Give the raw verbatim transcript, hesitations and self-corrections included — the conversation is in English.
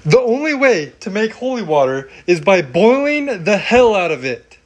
The only way to make holy water is by boiling the hell out of it.